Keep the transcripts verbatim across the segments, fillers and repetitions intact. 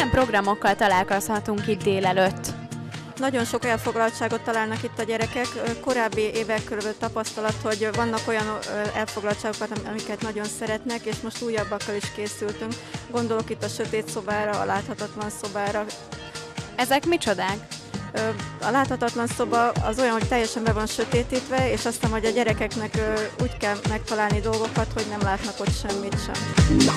Milyen programokkal találkozhatunk itt délelőtt? Nagyon sok elfoglaltságot találnak itt a gyerekek. Korábbi évekről tapasztalat, hogy vannak olyan elfoglaltságokat, amiket nagyon szeretnek, és most újabbakkal is készültünk. Gondolok itt a sötét szobára, a láthatatlan szobára. Ezek micsodák? A láthatatlan szoba az olyan, hogy teljesen be van sötétítve, és aztán, hogy a gyerekeknek úgy kell megtalálni dolgokat, hogy nem látnak ott semmit sem.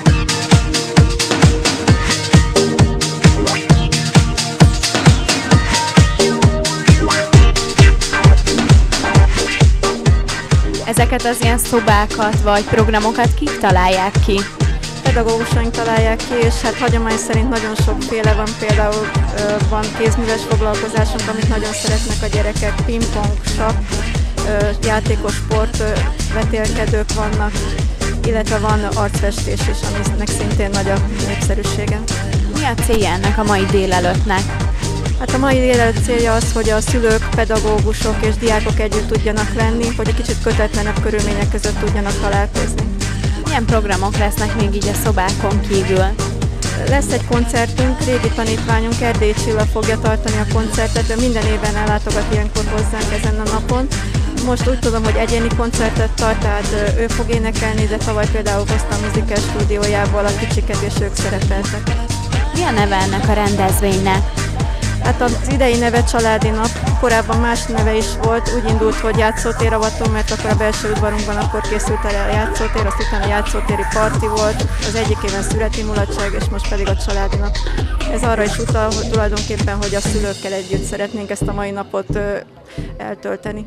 Ezeket az ilyen szobákat vagy programokat kik találják ki? Pedagógusaink találják ki, és hát hagyomány szerint nagyon sokféle van, például ö, van kézműves foglalkozásunk, amit nagyon szeretnek a gyerekek, pingpong, sakk, ö, játékos sport, ö, vetélkedők vannak, illetve van arcfestés is, aminek szintén nagy a népszerűsége. Mi a célja ennek a mai délelőttnek? Hát a mai délelőtt célja az, hogy a szülők, pedagógusok és diákok együtt tudjanak lenni, hogy egy kicsit kötetlenebb körülmények között tudjanak találkozni. Milyen programok lesznek még így a szobákon kívül? Lesz egy koncertünk, régi tanítványunk, Erdélyi Csilla fogja tartani a koncertet, de minden évben ellátogat ilyenkor hozzánk ezen a napon. Most úgy tudom, hogy egyéni koncertet tart, tehát ő fog énekelni, de tavaly például hozta a Musical stúdiójából a kicsiket, és ők szerepeltek. Mi a neve ennek a rendezvénynek? Hát az idei neve Családi Nap, korábban más neve is volt, úgy indult, hogy játszótéravató, mert akkor a belső udvarunkban akkor készült el a játszótér, azt utána a játszótéri parti volt, az egyik éven születi mulatság, és most pedig a Családi Nap. Ez arra is utal, hogy tulajdonképpen, hogy a szülőkkel együtt szeretnénk ezt a mai napot ö, eltölteni.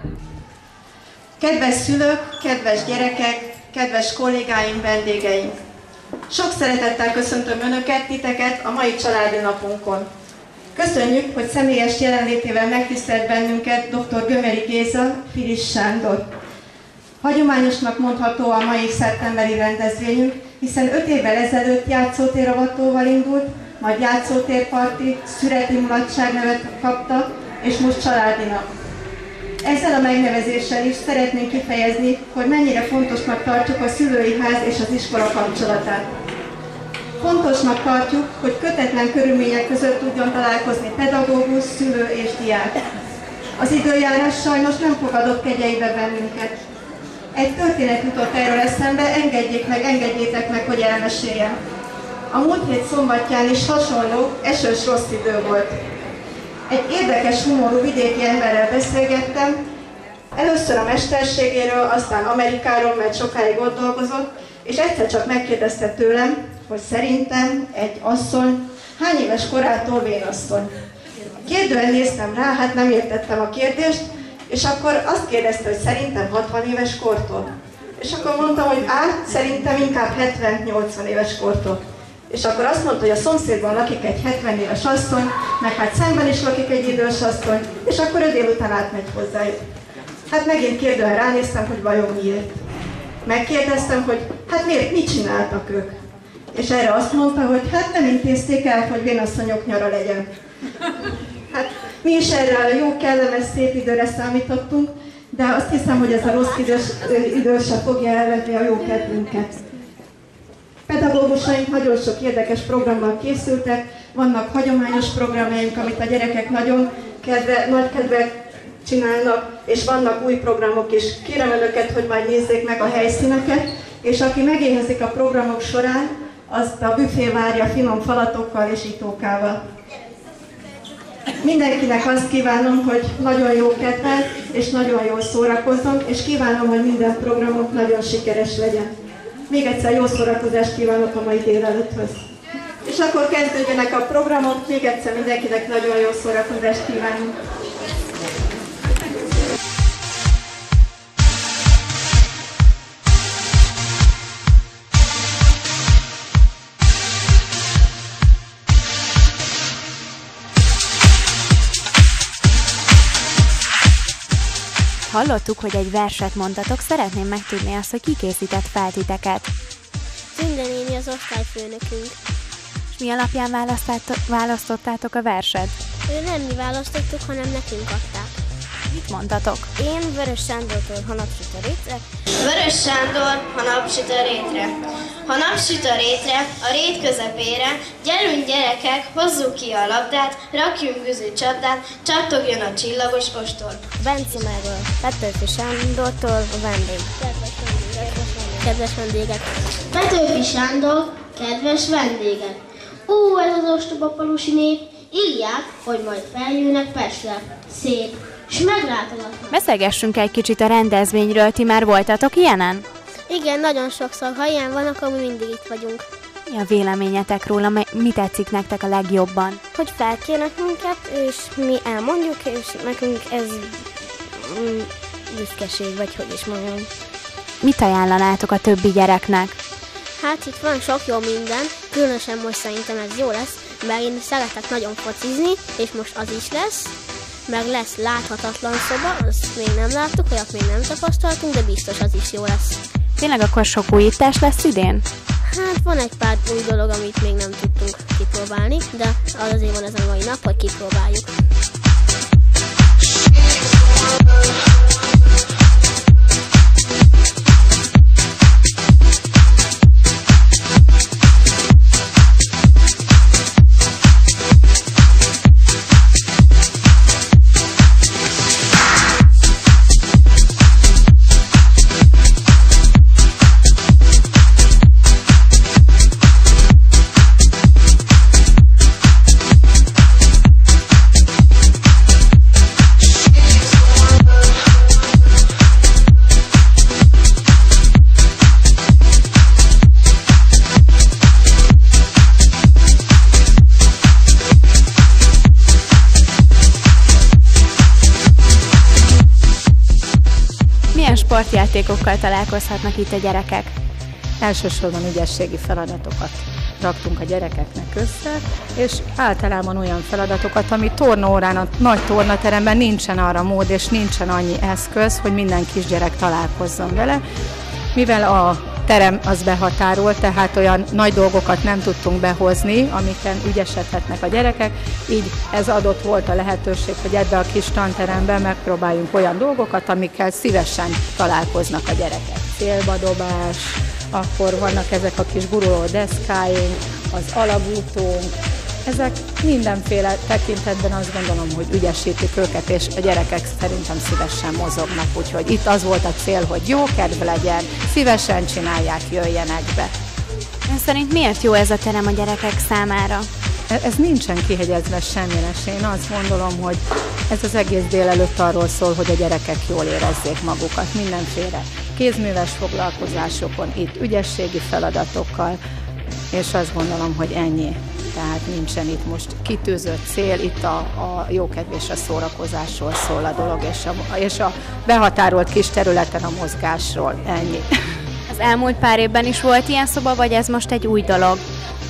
Kedves szülők, kedves gyerekek, kedves kollégáim, vendégeim! Sok szeretettel köszöntöm Önöket, titeket a mai Családi Napunkon. Köszönjük, hogy személyes jelenlétével megtisztelt bennünket dr. Gömöri Géza, Filis Sándor. Hagyományosnak mondható a mai szeptemberi rendezvényünk, hiszen öt évvel ezelőtt játszótéravatóval indult, majd játszótérparti, születi mulatság nevet kapta, és most Családi Nap. Ezzel a megnevezéssel is szeretnénk kifejezni, hogy mennyire fontosnak tartjuk a szülői ház és az iskola kapcsolatát. Fontosnak tartjuk, hogy kötetlen körülmények között tudjon találkozni pedagógus, szülő és diák. Az időjárás sajnos nem fogadott kegyeibe bennünket. Egy történet jutott erről eszembe, engedjék meg, engedjétek meg, hogy elmeséljem. A múlt hét szombatján is hasonló, esős rossz idő volt. Egy érdekes humorú vidéki emberrel beszélgettem, először a mesterségéről, aztán Amerikáról, mert sokáig ott dolgozott, és egyszer csak megkérdezte tőlem, hogy szerintem egy asszony hány éves korától vénasszony. Kérdően néztem rá, hát nem értettem a kérdést, és akkor azt kérdezte, hogy szerintem hatvan éves kortól. És akkor mondtam, hogy á, szerintem inkább hetven-nyolcvan éves kortól. És akkor azt mondta, hogy a szomszédban lakik egy hetven éves asszony, meg hát szemben is lakik egy idős asszony, és akkor ő délután átmegy hozzájuk. Hát megint kérdően ránéztem, hogy vajon miért. Megkérdeztem, hogy hát miért, mit csináltak ők? És erre azt mondta, hogy hát nem intézték el, hogy vénasszonyok nyara legyen. Hát mi is erre a jó, kellemes, szép időre számítottunk, de azt hiszem, hogy ez a rossz idős, idő se fogja elvenni a jó kedvünket. Pedagógusaink nagyon sok érdekes programmal készültek, vannak hagyományos programjaink, amit a gyerekek nagyon kedve, nagy kedvel csinálnak, és vannak új programok is. Kérem Önöket, hogy majd nézzék meg a helyszíneket, és aki megéhezik a programok során, azt a büfé várja finom falatokkal és itókával. Mindenkinek azt kívánom, hogy nagyon jó kedvel és nagyon jól szórakozzon, és kívánom, hogy minden programok nagyon sikeres legyen. Még egyszer jó szórakozást kívánok a mai délelőtthöz. És akkor kezdődjenek a programok, még egyszer mindenkinek nagyon jó szórakozást kívánunk. Hallottuk, hogy egy verset mondtatok, szeretném megtudni azt, hogy ki készített fel titeket. Tünde néni az osztályfőnökünk. És mi alapján választottátok a verset? Ő nem mi választottuk, hanem nekünk adták. Mit mondtatok? Én Vörös Sándortól, ha napsüt a rétre. Vörös Sándor, ha napsüt a rétre. Ha napsüt a rétre, a rét közepére, gyerünk gyerekek, hozzuk ki a labdát, rakjunk güzű csapdát, csattogjon a csillagos ostor. Bence Máról, Petőfi Sándortól, a vendég. Kedves vendégek. Kedves vendégek. Petőfi Sándor, kedves vendégek. Ó, ez az ostoba falusi nép, írják, hogy majd feljönnek Pestre. Szép, s meglátogatnak. Beszélgessünk egy kicsit a rendezvényről, ti már voltatok ilyenen? Igen, nagyon sokszor, ha ilyen van, akkor mi mindig itt vagyunk. Mi a véleményetek róla, mi tetszik nektek a legjobban? Hogy felkérnek minket, és mi elmondjuk, és nekünk ez mm, büszkeség, vagy hogy is mondjam. Mit ajánlanátok a többi gyereknek? Hát itt van sok jó minden, különösen most szerintem ez jó lesz, mert én szeretek nagyon focizni, és most az is lesz. Meg lesz láthatatlan szoba, azt még nem láttuk, olyat még nem tapasztaltunk, de biztos az is jó lesz. Tényleg akkor sok újítás lesz idén? Hát van egy pár új dolog, amit még nem tudtunk kipróbálni, de az azért van ez a mai nap, hogy kipróbáljuk. Sportjátékokkal találkozhatnak itt a gyerekek? Elsősorban ügyességi feladatokat raktunk a gyerekeknek össze, és általában olyan feladatokat, ami tornaórán, a nagy tornateremben nincsen arra mód, és nincsen annyi eszköz, hogy minden kisgyerek találkozzon vele. Mivel a terem az behatárolt, tehát olyan nagy dolgokat nem tudtunk behozni, amiken ügyesedhetnek a gyerekek, így ez adott volt a lehetőség, hogy ebbe a kis tanteremben megpróbáljunk olyan dolgokat, amikkel szívesen találkoznak a gyerekek. Célbadobás, akkor vannak ezek a kis guruló deszkáink, az alagútunk, ezek mindenféle tekintetben azt gondolom, hogy ügyesítik őket, és a gyerekek szerintem szívesen mozognak, úgyhogy itt az volt a cél, hogy jó kedv legyen, szívesen csinálják, jöjjenek be. Ön szerint miért jó ez a terem a gyerekek számára? Ez nincsen kihegyezve semmire, és én azt gondolom, hogy ez az egész délelőtt arról szól, hogy a gyerekek jól érezzék magukat, mindenféle kézműves foglalkozásokon, itt ügyességi feladatokkal, és azt gondolom, hogy ennyi. Tehát nincsen itt most kitűzött cél, itt a, a jókedv és a szórakozásról szól a dolog, és a, és a behatárolt kis területen a mozgásról, ennyi. Az elmúlt pár évben is volt ilyen szoba, vagy ez most egy új dolog?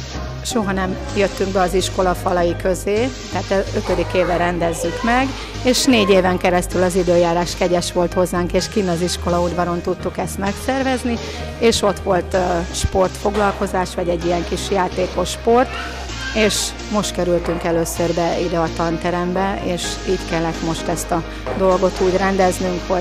Soha nem jöttünk be az iskola falai közé, tehát ötödik éve rendezzük meg, és négy éven keresztül az időjárás kegyes volt hozzánk, és kint az iskola udvaron tudtuk ezt megszervezni, és ott volt uh, sportfoglalkozás, vagy egy ilyen kis játékos sport, és most kerültünk először be ide a tanterembe, és így kellett most ezt a dolgot úgy rendeznünk, hogy,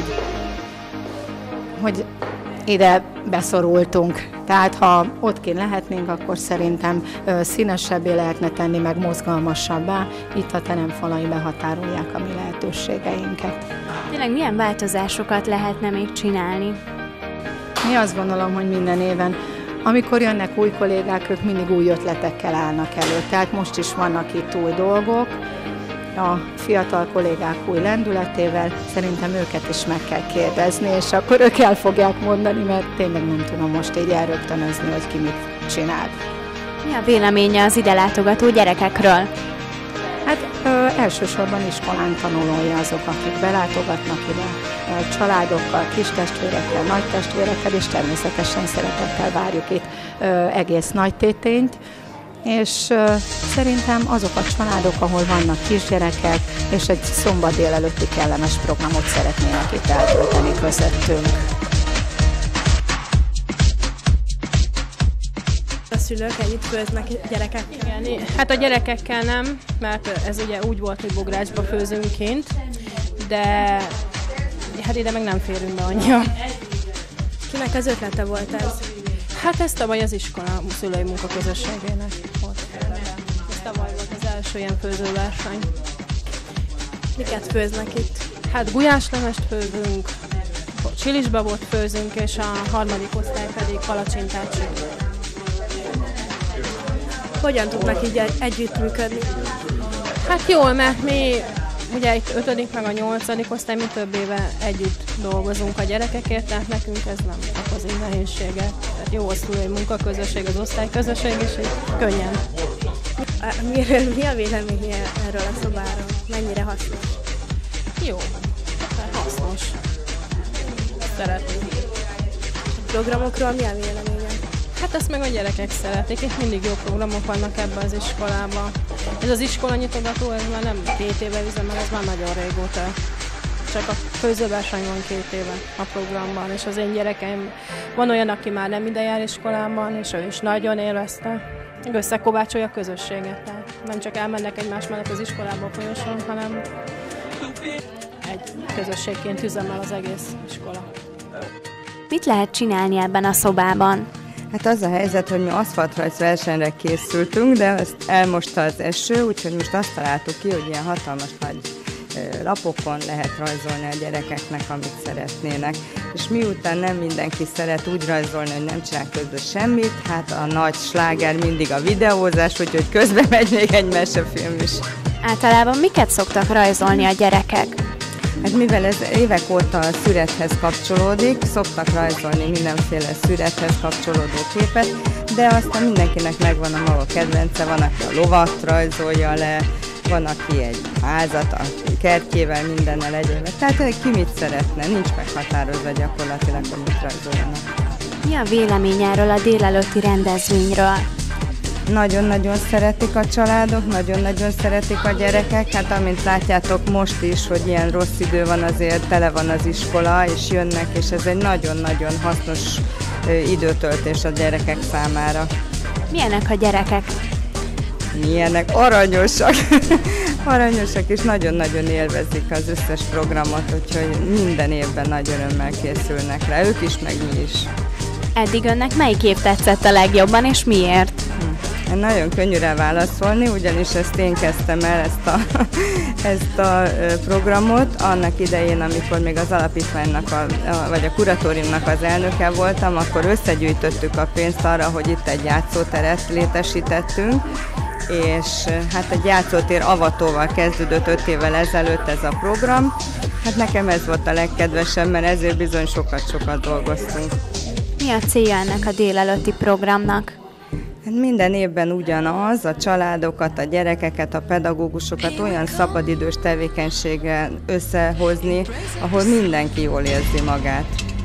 hogy ide beszorultunk. Tehát ha ott kint lehetnénk, akkor szerintem ö, színesebbé lehetne tenni, meg mozgalmasabbá. Itt a teremfalai behatárolják a mi lehetőségeinket. Tényleg milyen változásokat lehetne még csinálni? Mi azt gondolom, hogy minden éven, amikor jönnek új kollégák, ők mindig új ötletekkel állnak elő. Tehát most is vannak itt új dolgok. A fiatal kollégák új lendületével, szerintem őket is meg kell kérdezni, és akkor ők el fogják mondani, mert tényleg nem tudom most így elrögtönözni, hogy ki mit csinál. Mi a véleménye az ide látogató gyerekekről? Hát ö, elsősorban iskolán tanulói azok, akik belátogatnak ide, ö, családokkal, kis testvérekkel, nagy testvérekkel, és természetesen szeretettel várjuk itt ö, egész Nagytétényt. És uh, szerintem azok a családok, ahol vannak kisgyerekek, és egy szombat délelőtti kellemes programot szeretnének itt eltölteni közöttünk. A szülők együtt főznek gyerekek? Igen, hát a gyerekekkel nem, mert ez ugye úgy volt, hogy bográcsba főzünk kint, de hát ide meg nem férünk be annyian. Kinek az ötlete volt ez? Hát ez tavaly az iskola szülői munkaközösségének volt. Ez tavaly volt az első ilyen főzőverseny. Miket főznek itt? Hát gulyáslevest főzünk, csilisbabot főzünk, és a harmadik osztály pedig palacsintát süt. Hogyan tudnak így együttműködni? Hát jól, mert mi ugye itt ötödik meg a nyolcadik osztály, mi több éve együtt dolgozunk a gyerekekért, tehát nekünk ez nem okoz így nehézséget. Tehát jó a szülői munkaközösség, az osztályközösség, és így könnyen. Miről, mi a véleménye erről a szobáról? Mennyire hasznos? Jó, hát hasznos. Szeretünk. A programokról mi a véleménye? Hát ezt meg a gyerekek szeretik, itt mindig jó programok vannak ebben az iskolában. Ez az iskola nyitogató, ez már nem két éve üzemel, ez már nagyon régóta. Csak a főzőverseny van két éve a programban, és az én gyerekeim, van olyan, aki már nem ide jár iskolában, és ő is nagyon élvezte. Összekovácsolja a közösséget, tehát nem csak elmennek egymás mellett az iskolába a folyosón, hanem egy közösségként üzemel az egész iskola. Mit lehet csinálni ebben a szobában? Hát az a helyzet, hogy mi aszfaltrajz versenyre készültünk, de ezt elmosta az eső, úgyhogy most azt találtuk ki, hogy ilyen hatalmas nagy lapokon lehet rajzolni a gyerekeknek, amit szeretnének. És miután nem mindenki szeret úgy rajzolni, hogy nem csinál közben semmit, hát a nagy sláger mindig a videózás, úgyhogy közben megy még egy mesefilm is. Általában miket szoktak rajzolni a gyerekek? Hát mivel ez évek óta a szürethez kapcsolódik, szoktak rajzolni mindenféle szürethez kapcsolódó képet, de aztán mindenkinek megvan a maga kedvence, van, aki a lovat rajzolja le, van, aki egy házat, a kertjével, mindennel egyébben. Tehát ki mit szeretne, nincs meghatározva gyakorlatilag, hogy mit rajzoljanak. Mi a vélemény erről a délelőtti rendezvényről? Nagyon-nagyon szeretik a családok, nagyon-nagyon szeretik a gyerekek. Hát amint látjátok most is, hogy ilyen rossz idő van, azért tele van az iskola, és jönnek, és ez egy nagyon-nagyon hasznos időtöltés a gyerekek számára. Milyenek a gyerekek? Milyenek? Aranyosak! Aranyosak, és nagyon-nagyon élvezik az összes programot, úgyhogy minden évben nagy örömmel készülnek rá, ők is, meg mi is. Eddig önnek melyik év tetszett a legjobban, és miért? Hm. Nagyon könnyű rá válaszolni, ugyanis ezt én kezdtem el, ezt a, ezt a programot, annak idején, amikor még az alapítványnak, a, vagy a kuratóriumnak az elnöke voltam, akkor összegyűjtöttük a pénzt arra, hogy itt egy játszóteret létesítettünk, és hát egy játszótér avatóval kezdődött öt évvel ezelőtt ez a program. Hát nekem ez volt a legkedvesebb, mert ezért bizony sokat-sokat dolgoztunk. Mi a célja ennek a délelőtti programnak? Hát minden évben ugyanaz, a családokat, a gyerekeket, a pedagógusokat olyan szabadidős tevékenységgel összehozni, ahol mindenki jól érzi magát.